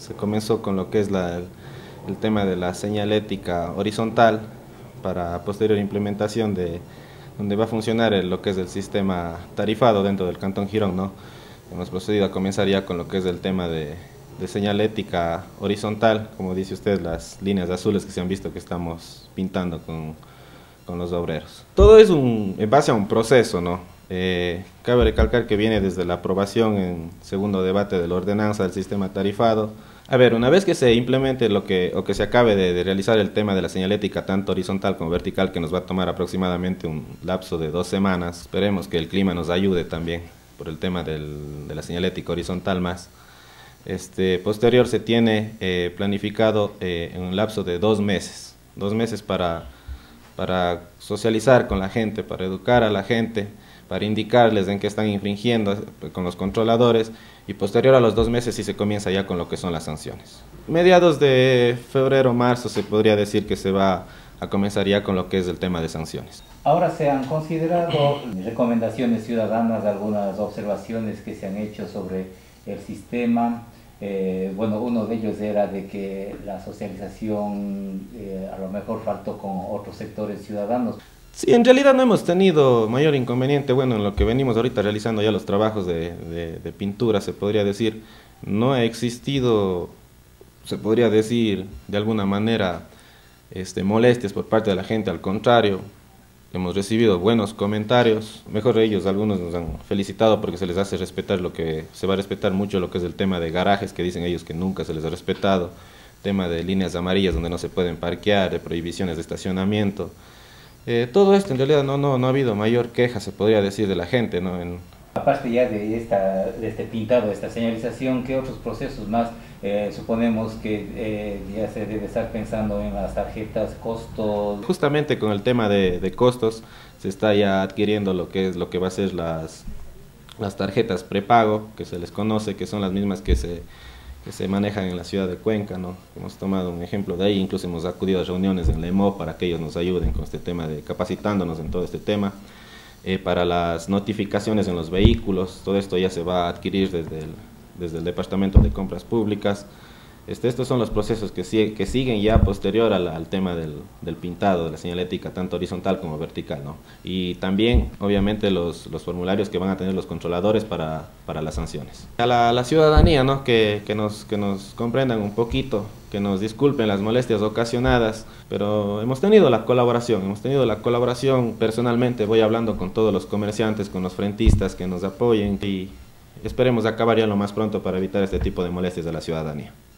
Se comenzó con lo que es el tema de la señalética horizontal para posterior implementación de donde va a funcionar lo que es el sistema tarifado dentro del Cantón Girón, ¿no? Hemos procedido a comenzar ya con lo que es el tema de señalética horizontal, como dice usted, las líneas azules que se han visto que estamos pintando con los obreros. Todo es en base a un proceso, ¿no? Cabe recalcar que viene desde la aprobación en segundo debate de la ordenanza del sistema tarifado. A ver, una vez que se implemente o que se acabe de realizar el tema de la señalética tanto horizontal como vertical, que nos va a tomar aproximadamente un lapso de 2 semanas, esperemos que el clima nos ayude también por el tema de la señalética horizontal más. Posterior se tiene planificado en un lapso de 2 meses para socializar con la gente, para educar a la gente, para indicarles en qué están infringiendo con los controladores, y posterior a los 2 meses sí se comienza ya con lo que son las sanciones. Mediados de febrero, marzo se podría decir que se va a comenzar ya con lo que es el tema de sanciones. Ahora se han considerado recomendaciones ciudadanas, algunas observaciones que se han hecho sobre el sistema. Bueno, uno de ellos era de que la socialización a lo mejor faltó con otros sectores ciudadanos. Sí, en realidad no hemos tenido mayor inconveniente. Bueno, en lo que venimos ahorita realizando ya los trabajos de pintura, se podría decir, no ha existido, se podría decir de alguna manera, molestias por parte de la gente. Al contrario, hemos recibido buenos comentarios. Mejor ellos, algunos nos han felicitado porque se les hace respetar se va a respetar mucho lo que es el tema de garajes, que dicen ellos que nunca se les ha respetado, tema de líneas amarillas donde no se pueden parquear, de prohibiciones de estacionamiento. Todo esto en realidad no ha habido mayor queja, se podría decir, de la gente, ¿no? Aparte ya de este pintado, de esta señalización, ¿qué otros procesos más? Suponemos que ya se debe estar pensando en las tarjetas, costos. Justamente con el tema de costos se está ya adquiriendo lo que va a ser las tarjetas prepago, que se les conoce, que son las mismas que se manejan en la ciudad de Cuenca, ¿no? Hemos tomado un ejemplo de ahí, incluso hemos acudido a reuniones en la EMO para que ellos nos ayuden con este tema capacitándonos en todo este tema. Para las notificaciones en los vehículos, todo esto ya se va a adquirir desde el Departamento de Compras Públicas. Estos son los procesos que siguen ya posterior al tema del pintado, de la señalética, tanto horizontal como vertical, ¿no? Y también, obviamente, los formularios que van a tener los controladores para las sanciones. A la ciudadanía, ¿no? que nos comprendan un poquito, que nos disculpen las molestias ocasionadas, pero hemos tenido la colaboración personalmente, voy hablando con todos los comerciantes, con los frentistas que nos apoyen, y esperemos acabar ya lo más pronto para evitar este tipo de molestias de la ciudadanía.